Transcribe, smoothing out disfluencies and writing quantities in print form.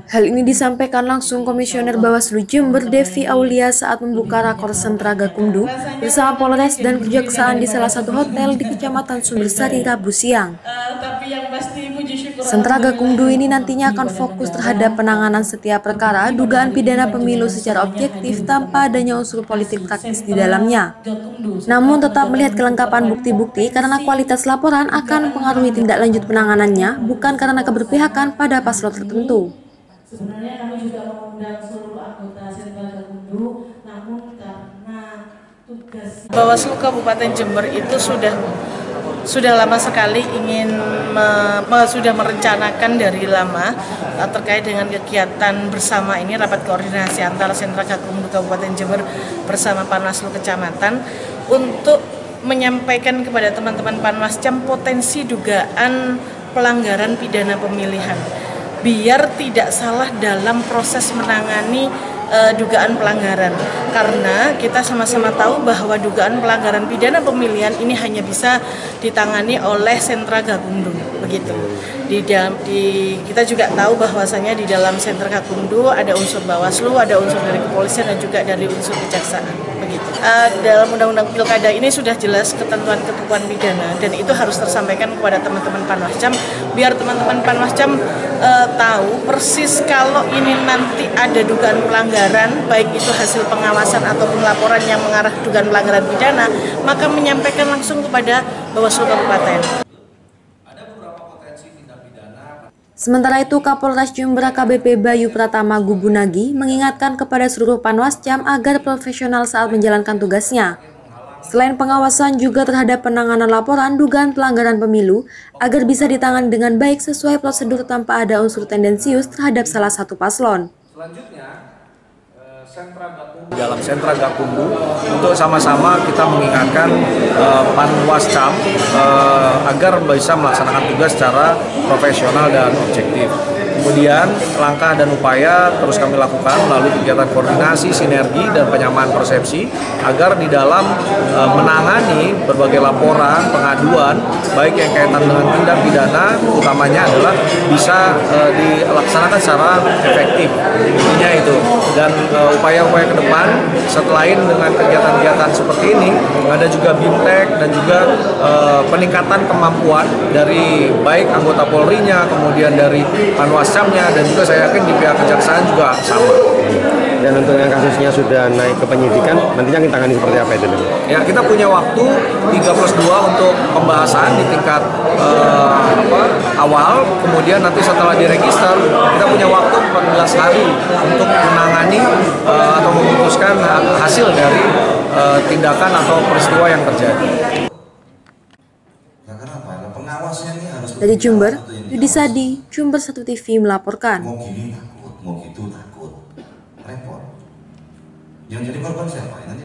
Hal ini disampaikan langsung Komisioner Bawaslu Jember Devi Aulia saat membuka rakor Sentra Gakumdu bersama Polres dan Kejaksaan di salah satu hotel di Kecamatan Sumbersari Rabu siang. Sentra Gakumdu ini nantinya akan fokus terhadap penanganan setiap perkara dugaan pidana pemilu secara objektif tanpa adanya unsur politik praktis di dalamnya. Namun tetap melihat kelengkapan bukti-bukti karena kualitas laporan akan mempengaruhi tindak lanjut penanganannya, bukan karena keberpihakan pada paslon tertentu. Sebenarnya kami juga mengundang seluruh anggota Sentra Gakumdu, namun karena tugas Bawaslu Kabupaten Jember itu sudah lama sekali sudah merencanakan dari lama terkait dengan kegiatan bersama ini, rapat koordinasi antara Sentra Gakumdu Kabupaten Jember bersama Panwaslu Kecamatan untuk menyampaikan kepada teman-teman Panwascam potensi dugaan pelanggaran pidana pemilihan, biar tidak salah dalam proses menangani dugaan pelanggaran. Karena kita sama-sama tahu bahwa dugaan pelanggaran pidana pemilihan ini hanya bisa ditangani oleh Sentra Gakumdu, begitu. Kita juga tahu bahwasanya di dalam Sentra Gakumdu ada unsur Bawaslu, ada unsur dari kepolisian dan juga dari unsur kejaksaan, begitu. Dalam Undang-Undang Pilkada ini sudah jelas ketentuan-ketentuan pidana dan itu harus tersampaikan kepada teman-teman Panwascam biar teman-teman Panwascam tahu persis kalau ini nanti ada dugaan pelanggaran, baik itu hasil pengawasan ataupun laporan yang mengarah dugaan pelanggaran pidana, maka menyampaikan langsung kepada Bawaslu Kabupaten. Sementara itu, Kapolres Jember AKBP Bayu Pratama Gubunagi mengingatkan kepada seluruh Panwascam agar profesional saat menjalankan tugasnya. Selain pengawasan juga terhadap penanganan laporan dugaan pelanggaran pemilu agar bisa ditangani dengan baik sesuai prosedur tanpa ada unsur tendensius terhadap salah satu paslon. Selanjutnya, dalam Sentra Gakumdu untuk sama-sama kita mengingatkan Panwascam agar bisa melaksanakan tugas secara profesional dan objektif. Kemudian langkah dan upaya terus kami lakukan melalui kegiatan koordinasi, sinergi, dan penyamaan persepsi agar di dalam menangani berbagai laporan, pengaduan, baik yang kaitan dengan tindak pidana, utamanya adalah bisa dilaksanakan secara efektif. Intinya itu. Dan upaya-upaya ke depan, selain dengan kegiatan-kegiatan seperti ini, ada juga BIMTEK dan juga peningkatan kemampuan dari baik anggota Polri-nya, kemudian dari Panwascamnya, dan juga saya yakin di pihak kejaksaan juga sama. Dan untuk yang kasusnya sudah naik ke penyidikan, nantinya kita tangani seperti apa itu? Ya, kita punya waktu 3+2 untuk pembahasan di tingkat awal, kemudian nanti setelah diregister, kita punya waktu 14 hari untuk menangani atau memutuskan hasil dari tindakan atau peristiwa yang terjadi. Dari Jember, Yudi Sadi, Jember 1 TV melaporkan. Mau gini takut, mau gitu takut, repot. Yang jadi korban siapa?